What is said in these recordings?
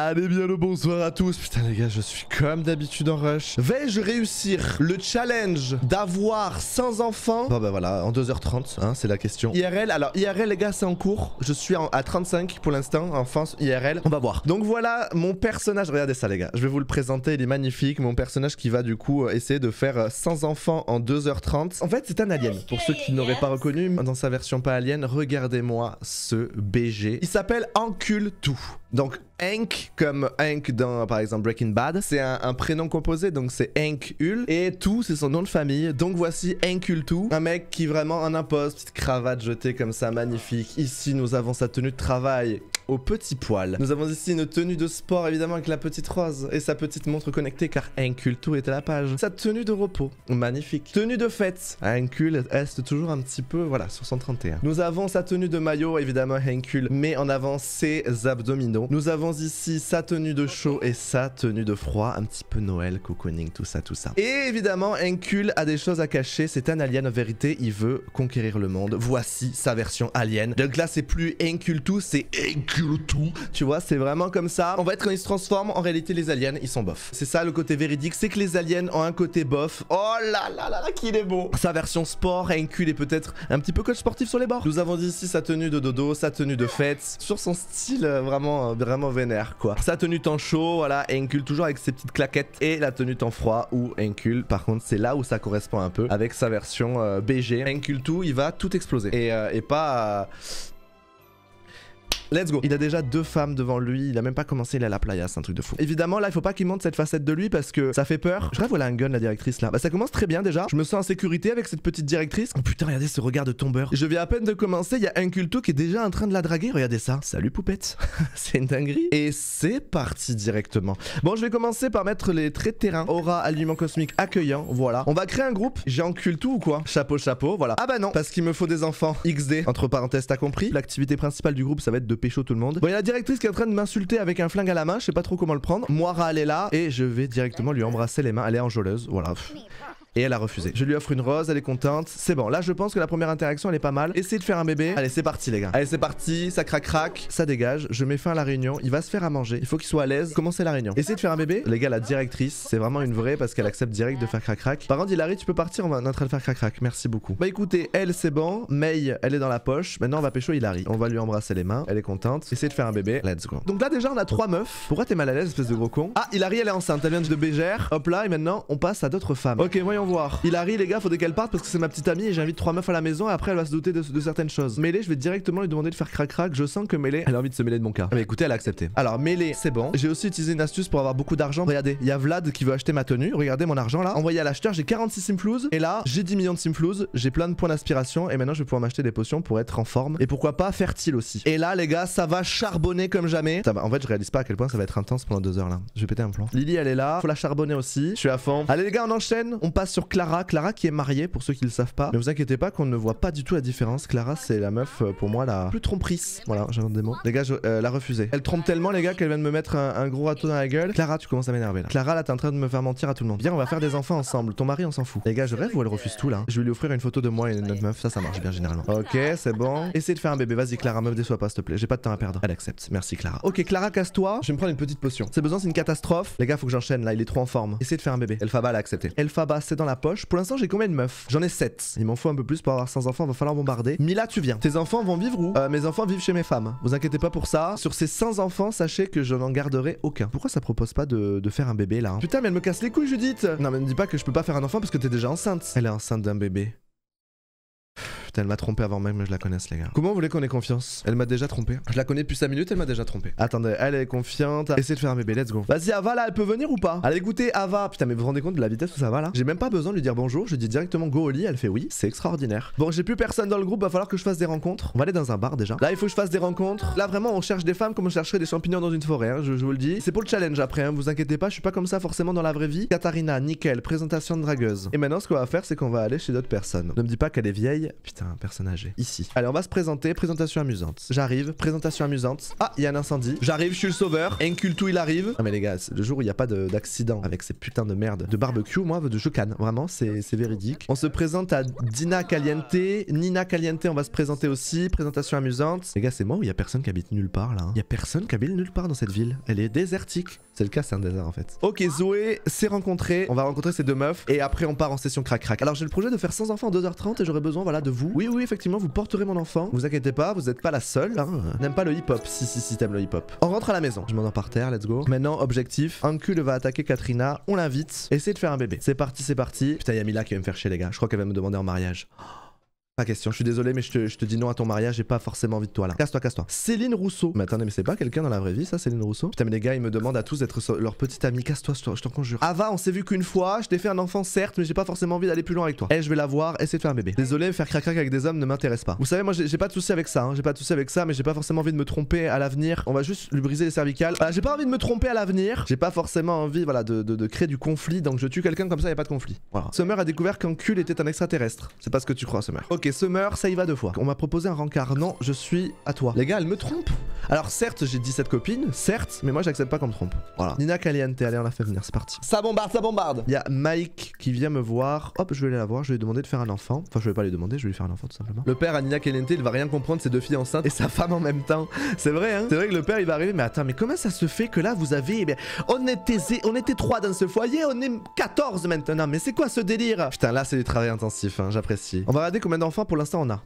Allez bien le bonsoir à tous. Putain les gars, je suis comme d'habitude en rush. Vais-je réussir le challenge d'avoir 100 enfants? Bon bah voilà, en 2h30, hein, c'est la question. IRL, alors IRL les gars c'est en cours. Je suis à 35 pour l'instant, enfin IRL, on va voir. Donc voilà mon personnage, regardez ça les gars. Je vais vous le présenter, il est magnifique. Mon personnage qui va du coup essayer de faire 100 enfants en 2h30. En fait c'est un alien. Pour ceux qui n'auraient pas reconnu dans sa version pas alien, regardez-moi ce BG. Il s'appelle Encule-tout. Donc Hank, comme Hank dans par exemple Breaking Bad, c'est un prénom composé, donc c'est Hank Hul, et tout c'est son nom de famille. Donc voici Encule-tout, un mec qui vraiment en impose, petite cravate jetée comme ça, magnifique. Ici nous avons sa tenue de travail au petit poil. Nous avons ici une tenue de sport évidemment avec la petite rose et sa petite montre connectée car Encule-tout est à la page. Sa tenue de repos, magnifique. Tenue de fête, Encule reste toujours un petit peu, voilà, sur son 31. Nous avons sa tenue de maillot, évidemment Encule met en avant ses abdominaux. Nous avons ici sa tenue de chaud et sa tenue de froid, un petit peu Noël, cocooning, tout ça, tout ça. Et évidemment, Encule a des choses à cacher, c'est un alien en vérité, il veut conquérir le monde. Voici sa version alien. Donc là, c'est plus Encule-tout, c'est Encule-tout. Tu vois, c'est vraiment comme ça. En fait, quand ils se transforment, en réalité, les aliens, ils sont bof. C'est ça le côté véridique, c'est que les aliens ont un côté bof. Oh là là là là, qu'il est beau. Sa version sport, Encule est peut-être un petit peu coach sportif sur les bords. Nous avons ici sa tenue de dodo, sa tenue de fête, sur son style vraiment vénère quoi. Sa tenue temps chaud, voilà, Encule toujours avec ses petites claquettes, et la tenue temps froid où Encule par contre c'est là où ça correspond un peu avec sa version BG. Encule-tout, il va tout exploser et pas... Let's go. Il a déjà 2 femmes devant lui, il a même pas commencé, il est à la playa, c'est un truc de fou. Évidemment là il faut pas qu'il monte cette facette de lui parce que ça fait peur. Je rêve voilà un gun la directrice là. Bah ça commence très bien déjà, je me sens en sécurité avec cette petite directrice. Oh putain regardez ce regard de tombeur. Je viens à peine de commencer, il y a Encule-tout qui est déjà en train de la draguer, regardez ça. Salut poupette. C'est une dinguerie. Et c'est parti directement. Bon je vais commencer par mettre les traits de terrain. Aura, aliment cosmique, accueillant, voilà. On va créer un groupe, j'ai Encule-tout ou quoi? Chapeau chapeau, voilà. Ah bah non, parce qu'il me faut des enfants. XD, entre parenthèses t'as compris. L'activité principale du groupe ça va être de pécho tout le monde. Bon il y a la directrice qui est en train de m'insulter avec un flingue à la main, je sais pas trop comment le prendre. Moira elle est là et je vais directement lui embrasser les mains, elle est enjôleuse, voilà. Et elle a refusé. Je lui offre une rose, elle est contente. C'est bon, là je pense que la première interaction elle est pas mal. Essayez de faire un bébé. Allez c'est parti les gars. Allez c'est parti, ça craque, ça dégage. Je mets fin à la réunion, il va se faire à manger. Il faut qu'il soit à l'aise. Commencez la réunion. Essayez de faire un bébé. Les gars la directrice, c'est vraiment une vraie parce qu'elle accepte direct de faire crac. Par contre Hilary tu peux partir, on est en train de faire crac. Merci beaucoup. Bah écoutez, elle c'est bon. May elle est dans la poche. Maintenant on va pécho Hilary. On va lui embrasser les mains. Elle est contente. Essayez de faire un bébé. Let's go. Donc là déjà on a 3 meufs. Pourquoi t'es mal à l'aise espèce de gros con? Ah Hilary elle est enceinte, elle vient de bégère. Hop là et maintenant on passe à d'autres femmes. Ok voyons voir. Hilary les gars faudrait qu'elle parte parce que c'est ma petite amie et j'invite 3 meufs à la maison et après elle va se douter de certaines choses. Mélee je vais directement lui demander de faire crac. Je sens que Mélee elle a envie de se mêler de mon cas. Mais écoutez elle a accepté. Alors Mélee c'est bon. J'ai aussi utilisé une astuce pour avoir beaucoup d'argent. Regardez il y a Vlad qui veut acheter ma tenue. Regardez mon argent là. Envoyé à l'acheteur j'ai 46 simflouz et là j'ai 10 millions de simflouz. J'ai plein de points d'aspiration et maintenant je vais pouvoir m'acheter des potions pour être en forme et pourquoi pas fertile aussi. Et là les gars ça va charbonner comme jamais. Ça va... En fait je réalise pas à quel point ça va être intense pendant 2 heures là. Je vais péter un plan. Lily elle est là. Faut la charbonner aussi. Je suis à fond. Allez les gars on enchaîne. On passe sur Clara. Clara qui est mariée pour ceux qui le savent pas. Mais vous inquiétez pas qu'on ne voit pas du tout la différence. Clara c'est la meuf pour moi la plus tromperise. Voilà j'invente des mots. Les gars l'a refusé. Elle trompe tellement les gars qu'elle vient de me mettre un gros râteau dans la gueule. Clara tu commences à m'énerver là. Clara là t'es en train de me faire mentir à tout le monde. Viens on va faire des enfants ensemble. Ton mari on s'en fout. Les gars je rêve ou elle refuse tout là. Je vais lui offrir une photo de moi et de notre meuf. Ça marche bien généralement. Ok c'est bon. Essaye de faire un bébé. Vas-y Clara me déçois pas s'il te plaît. J'ai pas de temps à perdre. Elle accepte. Merci Clara. Ok Clara casse-toi. Je vais me prendre une petite potion. C'est besoin c'est une catastrophe. Les gars faut que j'enchaîne là. Il est trop en forme. Essaye de faire un bébé. Elphaba elle a accepté. Elphaba c'est dans la poche. Pour l'instant j'ai combien de meufs? J'en ai 7. Il m'en faut un peu plus pour avoir 100 enfants. Va falloir bombarder. Mila tu viens. Tes enfants vont vivre où? Mes enfants vivent chez mes femmes. Vous inquiétez pas pour ça. Sur ces 100 enfants sachez que je n'en garderai aucun. Pourquoi ça propose pas de faire un bébé là hein? Putain mais elle me casse les couilles Judith. Non mais ne dis pas que je peux pas faire un enfant parce que t'es déjà enceinte. Elle est enceinte d'un bébé. Putain, elle m'a trompé avant même que je la connaisse, les gars. Comment vous voulez qu'on ait confiance? Elle m'a déjà trompé. Je la connais depuis 5 minutes, elle m'a déjà trompé. Attendez, elle est confiante. Essayez de faire un bébé, let's go. Vas-y, Ava, là, elle peut venir ou pas? Allez, écoutez, Ava. Putain, mais vous vous rendez compte de la vitesse où ça va là? J'ai même pas besoin de lui dire bonjour. Je dis directement go au lit. Elle fait oui, c'est extraordinaire. Bon, j'ai plus personne dans le groupe. Va falloir que je fasse des rencontres. On va aller dans un bar déjà. Là, il faut que je fasse des rencontres. Là, vraiment, on cherche des femmes comme on chercherait des champignons dans une forêt. Hein, je vous le dis. C'est pour le challenge après, hein, vous inquiétez pas. Je suis pas comme ça forcément dans la vraie vie. Katharina, nickel, présentation de dragueuse. Et maintenant, ce qu'on va faire, c'est qu'on va aller chez d'autres personnes. Ne me dis pas qu'elle est vieille. Putain, personne âgée. Ici. Allez, on va se présenter. Présentation amusante. J'arrive. Présentation amusante. Ah, il y a un incendie. J'arrive, je suis le sauveur. Encultu, il arrive. Ah mais les gars, le jour où il n'y a pas d'accident avec ces putains de merde de barbecue, moi, je canne. Vraiment, c'est véridique. On se présente à Dina Caliente. Nina Caliente, on va se présenter aussi. Présentation amusante. Les gars, c'est moi ou il y a personne qui habite nulle part là? Il y a personne qui habite nulle part dans cette ville. Elle est désertique. C'est le cas, c'est un désert en fait. Ok, Zoé s'est rencontrée. On va rencontrer ces deux meufs. Et après, on part en session crac-crac. Alors, j'ai le projet de faire 100 enfants en 2h30 et j'aurais besoin, voilà, de vous. Oui, oui, effectivement, vous porterez mon enfant. Vous inquiétez pas, vous n'êtes pas la seule. Hein. N'aime pas le hip-hop. Si, t'aimes le hip-hop. On rentre à la maison. Je m'endors par terre, let's go. Maintenant, objectif. Uncule va attaquer Katrina. On l'invite. Essayez de faire un bébé. C'est parti, c'est parti. Putain, y'a Mila qui va me faire chier, les gars. Je crois qu'elle va me demander en mariage. Pas question, je suis désolé mais je te dis non à ton mariage, j'ai pas forcément envie de toi là. Casse-toi, casse-toi. Céline Rousseau. Mais attendez, mais c'est pas quelqu'un dans la vraie vie ça, Céline Rousseau? Putain mais les gars, ils me demandent à tous d'être leur petite amie. Casse-toi, je t'en conjure. Ava, on s'est vu qu'une fois, je t'ai fait un enfant certes, mais j'ai pas forcément envie d'aller plus loin avec toi. Eh, je vais la voir, essayer de faire un bébé. Désolé, faire crac-crac avec des hommes ne m'intéresse pas. Vous savez, moi j'ai pas de souci avec ça, hein. J'ai pas de souci avec ça, mais j'ai pas forcément envie de me tromper à l'avenir. On va juste lui briser les cervicales. Voilà, j'ai pas envie de me tromper à l'avenir. J'ai pas forcément envie, voilà, de créer du conflit, donc je tue quelqu'un comme ça, y a pas de conflit. Voilà. Summer a découvert qu'Uncule était un extraterrestre. C'est pas ce que tu crois, Summer. Ok, Summer, ça y va 2 fois. On m'a proposé un rencard. Non, je suis à toi. Les gars, elle me trompe. Alors certes, j'ai 17 copines, certes, mais moi j'accepte pas qu'on me trompe. Voilà. Nina Caliente, allez, on la fait venir, c'est parti. Ça bombarde, ça bombarde. Il y a Mike qui vient me voir. Hop, je vais aller la voir, je vais lui demander de faire un enfant. Enfin, je vais pas lui demander, je vais lui faire un enfant tout simplement. Le père à Nina Caliente, il va rien comprendre, ses 2 filles enceintes et sa femme en même temps. C'est vrai, hein. C'est vrai que le père, il va arriver, mais attends, mais comment ça se fait que là, vous avez... Eh bien, on était 3 dans ce foyer, on est 14 maintenant. Mais c'est quoi ce délire? Putain, là, c'est du travail intensif, hein, j'apprécie. On va regarder combien d'enfants pour l'instant on a.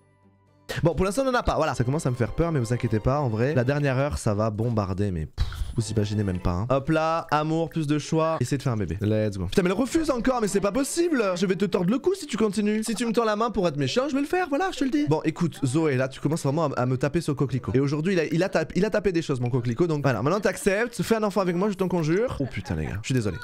Bon, pour l'instant, on en a pas. Voilà, ça commence à me faire peur, mais vous inquiétez pas. En vrai, la dernière heure, ça va bombarder, mais vous imaginez même pas. Hein. Hop là, amour, plus de choix. Essayez de faire un bébé. Let's go. Putain, mais elle refuse encore, mais c'est pas possible. Je vais te tordre le cou si tu continues. Si tu me tends la main pour être méchant, je vais le faire. Voilà, je te le dis. Bon, écoute, Zoé, là, tu commences vraiment à me taper sur le coquelicot. Et aujourd'hui, il a tapé des choses, mon coquelicot. Donc voilà, maintenant t'acceptes. Fais un enfant avec moi, je t'en conjure. Oh putain, les gars, je suis désolé.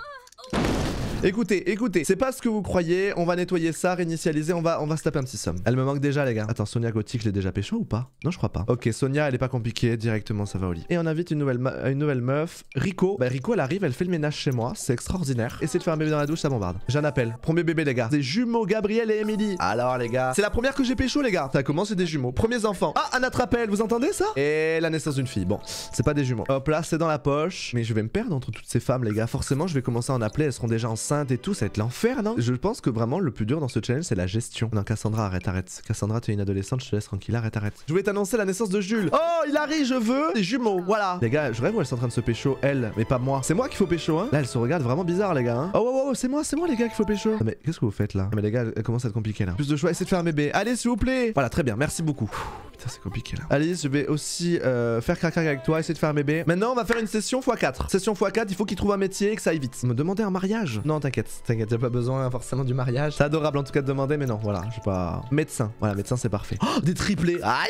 Écoutez, c'est pas ce que vous croyez, on va nettoyer ça, réinitialiser, on va se taper un petit somme. Elle me manque déjà les gars. Attends, Sonia Gothic, je l'ai déjà pécho ou pas? Non, je crois pas. Ok, Sonia, elle est pas compliquée, directement ça va au lit. Et on invite une nouvelle meuf, Rico. Bah Rico, elle arrive, elle fait le ménage chez moi, c'est extraordinaire. Essayez de faire un bébé dans la douche, ça bombarde. J'ai un appel, premier bébé les gars. Des jumeaux Gabriel et Emily. Alors les gars, c'est la première que j'ai pécho les gars. Ça commence, c'est des jumeaux. Premiers enfants. Ah, un autre appel, vous entendez ça? Et la naissance d'une fille. Bon, c'est pas des jumeaux. Hop là, c'est dans la poche. Mais je vais me perdre entre toutes ces femmes les gars. Forcément, je vais commencer à en appeler, elles seront déjà enceintes et tout, ça va être l'enfer, non? Je pense que vraiment le plus dur dans ce challenge c'est la gestion. Non, Cassandra, arrête. Cassandra, tu es une adolescente, je te laisse tranquille, arrête. Je voulais t'annoncer la naissance de Jules. Oh, il arrive, je veux des jumeaux, voilà. Les gars, je rêve où elles sont en train de se pécho, elles, mais pas moi. C'est moi qu'il faut pécho, hein. Là, elles se regardent vraiment bizarre, les gars, hein. Oh, c'est moi les gars qu'il faut pécho. Mais qu'est-ce que vous faites là? Mais les gars, elle commence à être compliquée là. Plus de choix, essayez de faire un bébé. Allez, s'il vous plaît. Voilà, très bien, merci beaucoup. Putain, c'est compliqué là. Alice, je vais aussi faire crac-crac avec toi, essayer de faire un bébé. Maintenant, on va faire une session x4. Session x4, il faut qu'il trouve un métier et que ça aille vite. Me demander un mariage? Non, t'inquiète, y'a pas besoin forcément du mariage. C'est adorable en tout cas de demander, mais non, voilà, je suis pas... Médecin, voilà, médecin c'est parfait. Oh, des triplés. Aïe.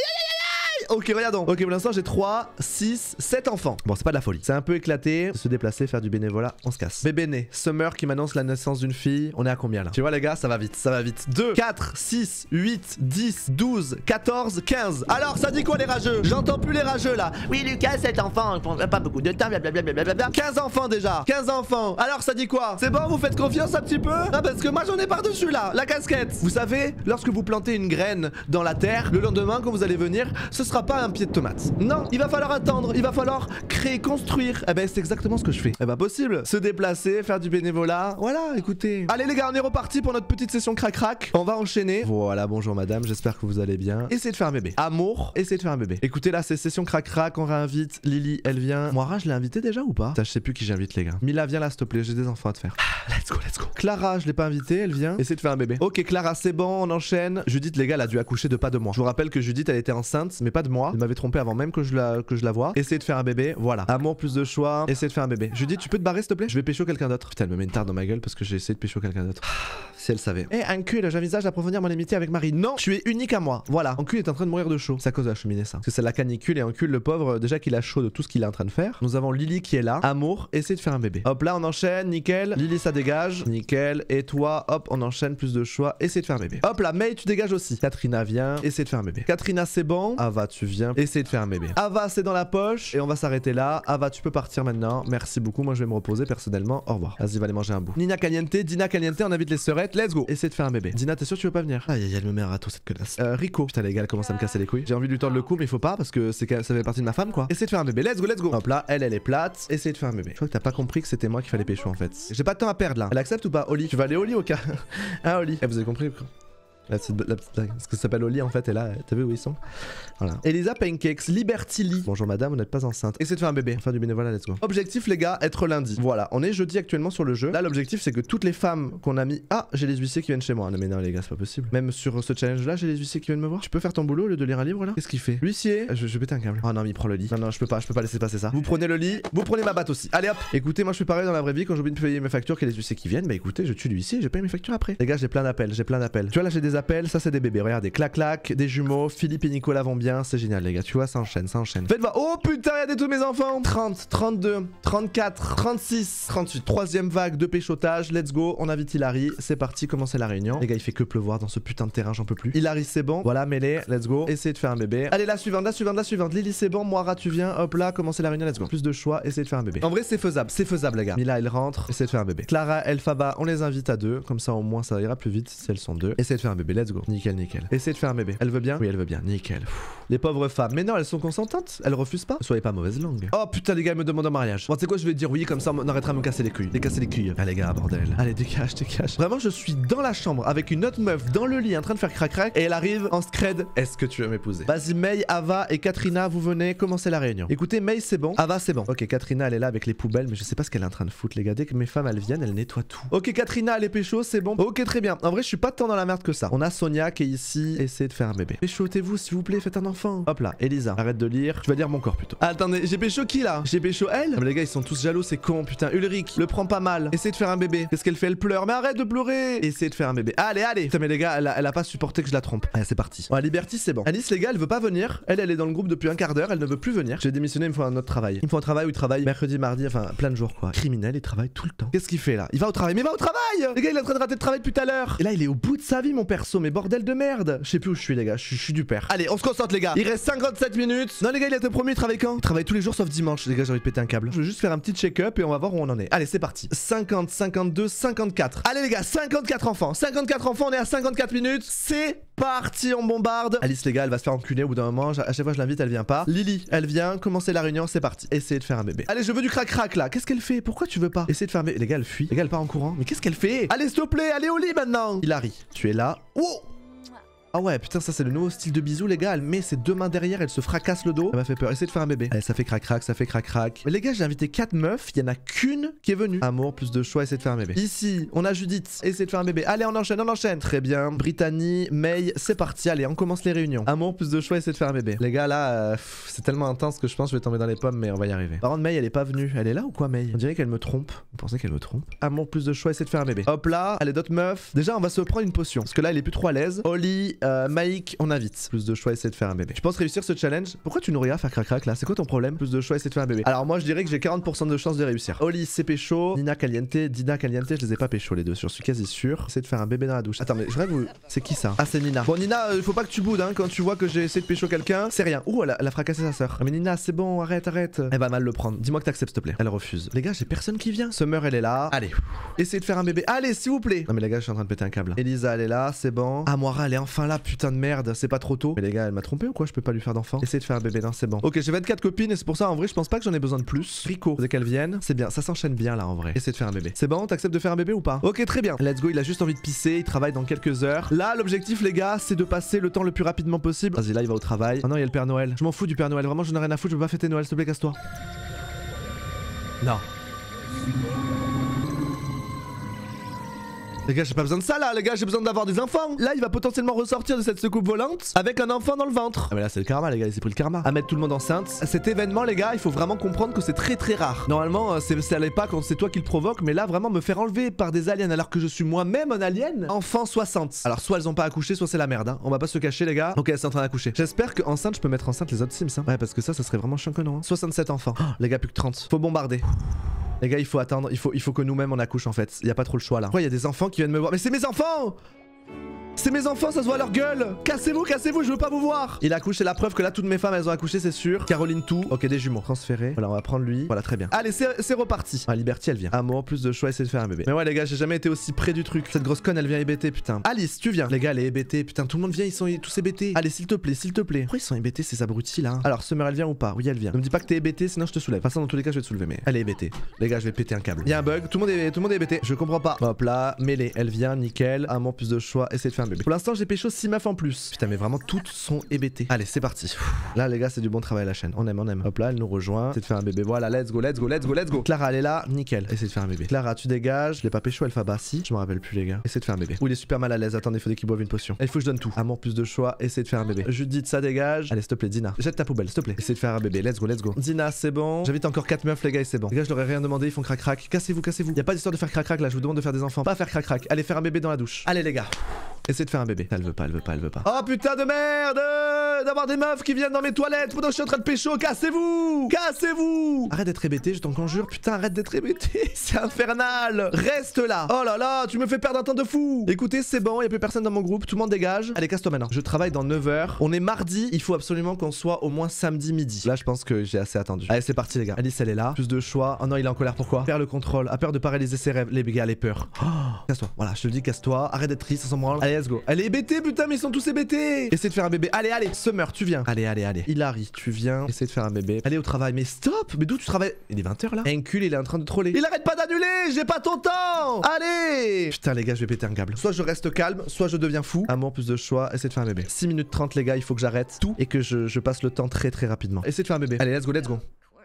Ok, regardons. Ok, pour l'instant, j'ai 3, 6, 7 enfants. Bon, c'est pas de la folie. C'est un peu éclaté. Se déplacer, faire du bénévolat, on se casse. Bébé né. Summer qui m'annonce la naissance d'une fille. On est à combien là? Tu vois, les gars, ça va vite, ça va vite. 2, 4, 6, 8, 10, 12, 14, 15. Alors, ça dit quoi les rageux? J'entends plus les rageux là. Oui, Lucas, 7 enfants. Il prendrait pas beaucoup de temps, blablabla. 15 enfants déjà. 15 enfants. Alors, ça dit quoi? C'est bon, vous faites confiance un petit peu? Ah, parce que moi, j'en ai par-dessus là. La casquette. Vous savez, lorsque vous plantez une graine dans la terre, le lendemain, quand vous allez venir, ce sera pas un pied de tomate. Non, il va falloir attendre, il va falloir créer, construire. Eh ben c'est exactement ce que je fais. Eh ben possible. Se déplacer, faire du bénévolat. Voilà, écoutez. Allez les gars, on est reparti pour notre petite session crac-crac. On va enchaîner. Voilà, bonjour madame, j'espère que vous allez bien. Essayez de faire un bébé. Amour, essayez de faire un bébé. Écoutez là, c'est session crac-crac, on réinvite. Lily, elle vient. Moira, je l'ai invité déjà ou pas? Putain, je sais plus qui j'invite les gars. Mila, viens là s'il te plaît, j'ai des enfants à te faire. Let's go. Clara, je l'ai pas invitée, elle vient. Essayez de faire un bébé. Ok Clara, c'est bon, on enchaîne. Judith les gars, elle a dû accoucher de pas de moi. Je vous rappelle que Judith, elle était enceinte, mais pas de moi. Elle m'avait trompé avant même que je la vois. Essayez de faire un bébé, voilà. Amour, plus de choix. Essayez de faire un bébé. Judith, tu peux te barrer s'il te plaît? Je vais pécho quelqu'un d'autre. Putain, elle me met une tarte dans ma gueule parce que j'ai essayé de pécho quelqu'un d'autre. Si elle savait. Eh, Uncule, j'envisage d'approfondir mon amitié avec Marie. Non, tu es unique à moi. Voilà. Uncule est en train de mourir de chaud. C'est à cause de la cheminée, ça. Parce que c'est la canicule et Uncule, le pauvre, déjà qu'il a chaud de tout ce qu'il est en train de faire. Nous avons Lily qui est là. Amour, essayez de faire un bébé. Hop là, on enchaîne, nickel. Lily, ça dégage. Nickel. Et toi, hop, on enchaîne, plus de choix. Essayez de faire un bébé. Hop là, May, tu dégages aussi. Katrina vient. Essayez de faire un bébé. Katrina, c'est bon. Ava, tu viens essayer de faire un bébé. Ava, c'est dans la poche. Et on va s'arrêter là. Ava, tu peux partir maintenant. Merci beaucoup. Moi, je vais me reposer personnellement. Au revoir. Vas-y, va aller manger un bout. Nina Caliente, Dina Caliente, on invite les sœurettes. Let's go. Essaye de faire un bébé. Dina, t'es sûr que tu veux pas venir? Aïe, elle me met un râteau, cette connasse. Rico. Putain, les gars, elle commence à me casser les couilles. J'ai envie de lui tordre le cou, mais il faut pas parce que ça fait partie de ma femme, quoi. Essaye de faire un bébé. Let's go, let's go. Hop là, elle est plate. Essaye de faire un bébé. Je crois que t'as pas compris que c'était moi qu'il fallait pécho en fait. J'ai pas de temps à perdre là. Elle accepte ou pas? Oli, tu vas aller au lit au cas? Ah, Oli. Eh, vous avez compris? La petite blague. Ce que ça s'appelle Oli en fait, et là, t'as vu où ils sont? Voilà. Elisa Pancakes, Liberty Lee. Bonjour madame, vous n'êtes pas enceinte. Essayez de faire un bébé, faire du bénévolat, let's go. Objectif les gars, être lundi. Voilà, on est jeudi actuellement sur le jeu. Là, l'objectif c'est que toutes les femmes qu'on a mis. Ah, j'ai les huissiers qui viennent chez moi. Non mais non les gars, c'est pas possible. Même sur ce challenge là, j'ai les huissiers qui viennent me voir. Tu peux faire ton boulot au lieu de lire un livre là? Qu'est-ce qu'il fait? L'huissier, je vais péter un câble. Oh non, mais il prend le lit. Non, non, je peux pas laisser passer ça. Vous prenez le lit, vous prenez ma batte aussi. Allez hop. Écoutez, moi je fais pareil dans la vraie vie quand j'oublie de payer mes factures, qu'il y a les huissiers qui viennent. Bah écoutez, je tue l'huissier, je paye mes factures après. Les gars, j'ai plein d'appels, Tu vois là, j'ai des appels, ça c'est des bébés. Regardez, clac clac, des jumeaux, Philippe et Nicolas vont bien, c'est génial les gars, tu vois, ça enchaîne. Faites voir. Oh putain, regardez tous mes enfants. 30, 32, 34, 36, 38. Troisième vague de péchotage, let's go, on invite Hilary, c'est parti, commencez la réunion. Les gars, il fait que pleuvoir dans ce putain de terrain, j'en peux plus. Hilary, c'est bon, voilà, mêlée, let's go, essayez de faire un bébé. Allez, la suivante. Lily, c'est bon, Moira, tu viens, hop là, commencez la réunion, let's go. Plus de choix, essayez de faire un bébé. En vrai, c'est faisable les gars. Mila, elle rentre, essayez de faire un bébé. Clara, Elphaba, on les invite à deux, comme ça au moins ça ira plus vite si elles sont deux. Essayez de faire un bébé, let's go. Nickel. Essayez de faire un bébé. Elle veut bien? Oui, elle veut bien, nickel. Les pauvres femmes. Mais non, elles sont consentantes. Elles refusent pas. Soyez pas mauvaise langue. Oh putain, les gars, elles me demandent un mariage. Bon, tu sais quoi, je vais dire oui, comme ça on arrêtera de me casser les couilles. Ah, les gars, bordel. Allez, dégage. Vraiment, je suis dans la chambre avec une autre meuf dans le lit en train de faire crac-crac. Et elle arrive en scred. Est-ce que tu veux m'épouser? Vas-y, May, Ava et Katrina, vous venez commencer la réunion. Écoutez, May, c'est bon. Ava, c'est bon. Ok, Katrina, elle est là avec les poubelles, mais je sais pas ce qu'elle est en train de foutre, les gars. Dès que mes femmes, elles viennent, elles nettoient tout. Ok, Katrina, elle est pécho, c'est bon. Ok, très bien. En vrai, je suis pas tant dans la merde que ça. On a Sonia qui est ici. Essayez de faire un bébé. Péchotez-vous, s'il vous plaît, faites un enfant. Hop là, Elisa, arrête de lire. Tu vas lire mon corps plutôt. Attendez, j'ai pécho qui là? J'ai pécho elle? Mais les gars, ils sont tous jaloux, c'est con, putain. Ulrich, le prends pas mal. Essayez de faire un bébé. Qu'est-ce qu'elle fait? Elle pleure. Mais arrête de pleurer. Essayez de faire un bébé. Allez. Putain, mais les gars, elle a pas supporté que je la trompe. Allez, c'est parti. Bon, Liberty, c'est bon. Alice, les gars, elle veut pas venir. Elle est dans le groupe depuis un quart d'heure. Elle ne veut plus venir. J'ai démissionné, il me faut un autre travail. Il me faut un travail où il travaille mercredi, mardi, enfin plein de jours quoi. Criminel, il travaille tout le temps. Qu'est-ce qu'il fait là? Il va au travail. Mais va au travail! Les gars, il est en train de rater le travail depuis tout à l'heure. Et là, il est au bout de sa vie, mon perso. Mais bordel de merde. Je sais plus où je suis, les gars. Je suis du père. Allez, on se concentre, les gars. Il reste 57 minutes. Non, les gars, il a été promis, il travaille quand? Il travaille tous les jours sauf dimanche. Les gars, j'ai envie de péter un câble. Je veux juste faire un petit check-up et on va voir où on en est. Allez, c'est parti. 50, 52, 54. Allez, les gars, 54 enfants. 54 enfants, on est à 54 minutes. C'est parti, on bombarde. Alice, les gars, elle va se faire enculer au bout d'un moment. À chaque fois, je l'invite, elle vient pas. Lily, elle vient. Commencer la réunion, c'est parti. Essayez de faire un bébé. Allez, je veux du crac-crac là. Qu'est-ce qu'elle fait? Pourquoi tu veux pas? Essayez de faire un bébé. Les gars, elle fuit. Les gars, elle part en courant. Mais qu'est-ce qu'elle fait? Allez, s'il te plaît, allez au lit maintenant. Hilary, tu es là. Oh! Ah ouais, putain, ça c'est le nouveau style de bisou, les gars. Elle met ses deux mains derrière, elle se fracasse le dos. Ça m'a fait peur. Essayez de faire un bébé. Allez, ça fait crac-crac. Mais les gars, j'ai invité 4 meufs. Il y en a qu'une qui est venue. Amour, plus de choix, essayez de faire un bébé. Ici, on a Judith. Essayez de faire un bébé. Allez, on enchaîne. Très bien. Brittany, May, c'est parti. Allez, on commence les réunions. Amour, plus de choix, essayez de faire un bébé. Les gars, là, c'est tellement intense que je pense que je vais tomber dans les pommes, mais on va y arriver. Par contre, May, elle est pas venue. Elle est là ou quoi, May? On dirait qu'elle me trompe. Vous pensez qu'elle me trompe? Amour, plus de choix, essayez de faire un bébé. Hop là. Allez, d'autres meufs. Déjà, on va se prendre une potion. Parce que là, elle est plus trop à l'aise. Oli, Mike, on invite. Plus de choix, essayer de faire un bébé. Je pense réussir ce challenge. Pourquoi tu nous regardes faire crac-crac là? C'est quoi ton problème? Plus de choix, essayer de faire un bébé. Alors moi je dirais que j'ai 40% de chance de réussir. Oli, c'est pécho. Nina Caliente, Dina Caliente, je les ai pas pécho les deux. Je suis quasi sûr. Essayer de faire un bébé dans la douche. Attends, mais je rêve où... C'est qui ça? Ah, c'est Nina. Bon, Nina, faut pas que tu boudes hein. Quand tu vois que j'ai essayé de pécho quelqu'un, c'est rien. Ouh, elle a fracassé sa sœur. Ah, mais Nina, c'est bon, arrête. Elle va mal le prendre. Dis-moi que t'acceptes, s'il te plaît. Elle refuse. Les gars, j'ai personne qui vient. Summer, elle est là. Allez. Essayez de faire un bébé. Allez, s'il vous plaît. Non, mais les gars, je suis en train de péter un câble. Elisa, elle est là, c'est bon. Ah, Moira, elle est enfin là, putain de merde. C'est pas trop tôt. Mais les gars, elle m'a trompé ou quoi? Je peux pas lui faire d'enfant. Essayez de faire un bébé, non, c'est bon. Ok, j'ai 24 copines et c'est pour ça, en vrai, je pense pas que j'en ai besoin de plus. Rico, dès qu'elle vienne, c'est bien. Ça s'enchaîne bien là, en vrai. Essayez de faire un bébé. C'est bon, t'acceptes de faire un bébé ou pas? Ok, très bien. Let's go, il a juste envie de pisser. Il travaille dans quelques heures. Là, l'objectif, les gars, c'est de passer le temps le plus rapidement possible. Vas-y, là, il va au travail. Oh non, il y a le Père Noël. Je m'en fous du Père Noël. Vraiment, je n'ai rien à foutre. Je veux pas fêter Noël, s'il te plaît, casse-toi. Non. Les gars, j'ai pas besoin de ça là, les gars, j'ai besoin d'avoir des enfants. Là, il va potentiellement ressortir de cette secoupe volante avec un enfant dans le ventre. Ah mais là, c'est le karma, les gars, il s'est pris le karma. À mettre tout le monde enceinte. Cet événement, les gars, il faut vraiment comprendre que c'est très rare. Normalement, ça allait pas quand c'est toi qui le provoque, mais là, vraiment, me faire enlever par des aliens alors que je suis moi-même un alien. Enfant 60. Alors, soit elles ont pas accouché, soit c'est la merde, hein. On va pas se cacher, les gars. Ok, elles sont en train d'accoucher. J'espère que enceinte, je peux mettre enceinte les autres Sims, hein. Ouais, parce que ça serait vraiment chiant que non. Hein. 67 enfants. Oh, les gars, plus que 30. Faut bombarder. Les gars, il faut attendre, il faut que nous-mêmes on accouche en fait. Il y a pas trop le choix là. Pourquoi il y a des enfants qui viennent me voir? Mais c'est mes enfants! C'est mes enfants, ça se voit à leur gueule. Cassez-vous, cassez-vous, je veux pas vous voir. Il accouche, c'est la preuve que là toutes mes femmes elles ont accouché, c'est sûr. Caroline tout. Ok, des jumeaux. Transféré. Voilà, on va prendre lui. Voilà, très bien. Allez, c'est reparti. Ah, Liberty elle vient. Amour, plus de choix, essayer de faire un bébé. Mais ouais les gars, j'ai jamais été aussi près du truc. Cette grosse conne elle vient hébéter, putain. Alice, tu viens. Les gars, elle est hébétée. Putain, tout le monde vient, ils sont tous hébétés. Allez, s'il te plaît, s'il te plaît. Pourquoi ils sont hébétés ces abrutis là? Alors, Summer elle vient ou pas? Oui, elle vient. Ne me dis pas que t'es hébété, sinon je te soulève. Enfin, dans tous les cas, je vais te soulever, mais elle est hébétée. Les gars, je vais péter un câble. Il y a un bug, tout le monde est hébété. Je comprends pas. Hop là, mêlée. Elle vient, nickel. Amour, plus de choix, essayer de faire un bébé. Pour l'instant, j'ai pécho 6 meufs en plus. Putain, mais vraiment toutes sont hébétées. Allez, c'est parti. Là, les gars, c'est du bon travail à la chaîne. On aime, on aime. Hop là, elle nous rejoint. Essayer de faire un bébé. Voilà, let's go, let's go, let's go, let's go. Clara, elle est là, nickel. Essayer de faire un bébé. Clara, tu dégages. Je l'ai pas pécho, Alpha si. Je me rappelle plus, les gars. Essayer de faire un bébé. Ouh, il est super mal à l'aise. Attendez, il faudrait qu'il boive une potion. Il faut que je donne tout. Amour, plus de choix, essayer de faire un bébé. Judith, ça dégage. Allez, s'il te plaît, Dina. Jette ta poubelle, s'il te plaît. Essayer de faire un bébé. Let's go, let's go. Dina, c'est bon. J'invite encore 4 meufs, les gars, et c'est bon. Les gars, je leur ai rien demandé, ils font crac crac. Cassez-vous, cassez-vous. Y a pas d'histoire de faire crac crac là, je vous demande de faire des enfants. Pas faire crac crac. Allez, faire un bébé dans la douche. Allez, les gars. Essayez de faire un bébé. Elle veut pas, elle veut pas, elle veut pas. Oh putain de merde d'avoir des meufs qui viennent dans mes toilettes pendant que je suis en train de pécho. Cassez-vous. Cassez-vous. Arrête d'être hébété, je t'en conjure. Putain, arrête d'être hébété. C'est infernal. Reste là. Oh là là, tu me fais perdre un temps de fou. Écoutez, c'est bon, y a plus personne dans mon groupe. Tout le monde dégage. Allez, casse-toi maintenant. Je travaille dans 9 h. On est mardi. Il faut absolument qu'on soit au moins samedi midi. Là, je pense que j'ai assez attendu. Allez, c'est parti, les gars. Alice, elle est là. Plus de choix. Oh non, il est en colère. Pourquoi? Faire le contrôle. A peur de paralyser ses rêves. Les gars, les peurs. Oh, casse-toi. Voilà, je te le dis, casse-toi. Arrête d'être triste, ça s'en branle. Allez, let's go. Elle est hébétée, putain, mais ils sont tous hébétés. Essaye de faire un bébé. Allez, allez. Summer, tu viens. Allez, allez, allez. Hilary, tu viens. Essaye de faire un bébé. Allez au travail. Mais stop. Mais d'où tu travailles? Il est 20 h là. Incul, il est en train de troller. Il arrête pas d'annuler. J'ai pas ton temps. Allez. Putain, les gars, je vais péter un câble. Soit je reste calme, soit je deviens fou. Amour, plus de choix. Essaye de faire un bébé. 6 minutes 30, les gars. Il faut que j'arrête tout et que je passe le temps très rapidement. Essaye de faire un bébé. Allez, let's go, let's go.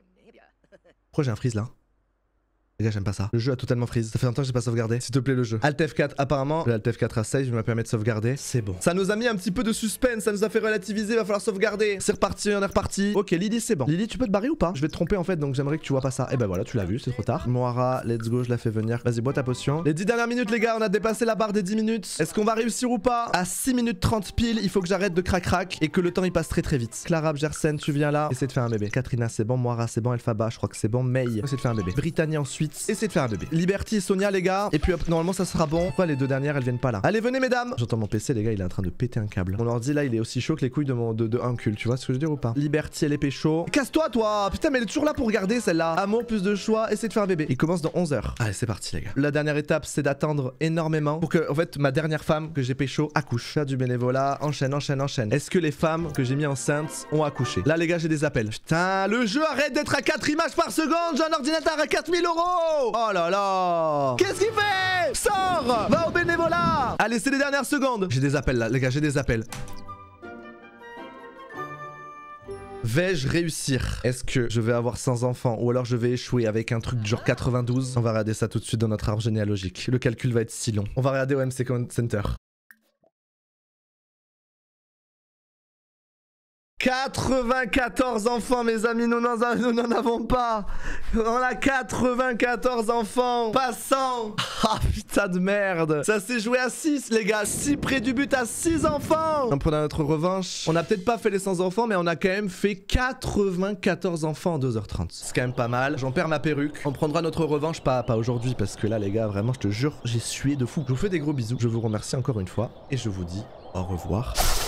Pourquoi j'ai un freeze là? Les gars, j'aime pas ça. Le jeu a totalement freeze. Ça fait longtemps que j'ai pas sauvegardé. S'il te plaît, le jeu. Alt F4, apparemment. Le Alt F4 à save, je me permet de sauvegarder. C'est bon. Ça nous a mis un petit peu de suspense. Ça nous a fait relativiser. Va falloir sauvegarder. C'est reparti, on est reparti. Ok, Lily, c'est bon. Lily, tu peux te barrer ou pas? Je vais te tromper en fait, donc j'aimerais que tu vois pas ça. Et ben voilà, tu l'as vu, c'est trop tard. Moira, let's go, je la fais venir. Vas-y, bois ta potion. Les 10 dernières minutes, les gars, on a dépassé la barre des 10 minutes. Est-ce qu'on va réussir ou pas? À 6 minutes 30 pile, il faut que j'arrête de crac-crac et que le temps il passe très vite. Clara Bjersen, tu viens là. Essaye de faire un bébé. Katrina, c'est bon. Moira, c'est bon. Elphaba, je crois que c'est bon. May, essaye de faire un bébé. Brittany ensuite. Essaye de faire un bébé. Liberty et Sonia, les gars. Et puis hop, normalement ça sera bon. Pourquoi les deux dernières elles viennent pas là? Allez, venez mesdames. J'entends mon PC, les gars, il est en train de péter un câble. Mon ordi là, il est aussi chaud que les couilles de Uncul. Tu vois ce que je veux dire ou pas? Liberty, elle est pécho. Casse-toi toi. Putain, mais elle est toujours là pour regarder celle-là. Amour, plus de choix, essaye de faire un bébé. Il commence dans 11 h. Allez, c'est parti les gars. La dernière étape, c'est d'attendre énormément pour que en fait ma dernière femme que j'ai pécho accouche. Faire du bénévolat, enchaîne, enchaîne, enchaîne. Est-ce que les femmes que j'ai mis enceintes ont accouché? Là les gars, j'ai des appels. Putain, le jeu arrête d'être à 4 images par seconde. J'ai un ordinateur à 4000 €. Oh là là. Qu'est-ce qu'il fait? Sors! Va au bénévolat! Allez, c'est les dernières secondes. J'ai des appels là, les gars, j'ai des appels. Vais-je réussir? Est-ce que je vais avoir 100 enfants ou alors je vais échouer avec un truc du genre 92? On va regarder ça tout de suite dans notre arbre généalogique. Le calcul va être si long. On va regarder au MC Center. 94 enfants, mes amis, nous n'en avons pas. On a 94 enfants, pas 100. Ah putain de merde. Ça s'est joué à 6 les gars, si près du but à 6 enfants. En prenant notre revanche, on a peut-être pas fait les 100 enfants, mais on a quand même fait 94 enfants en 2 h 30. C'est quand même pas mal. J'en perds ma perruque. On prendra notre revanche, pas aujourd'hui, parce que là les gars, vraiment je te jure, j'ai sué de fou. Je vous fais des gros bisous, je vous remercie encore une fois et je vous dis au revoir.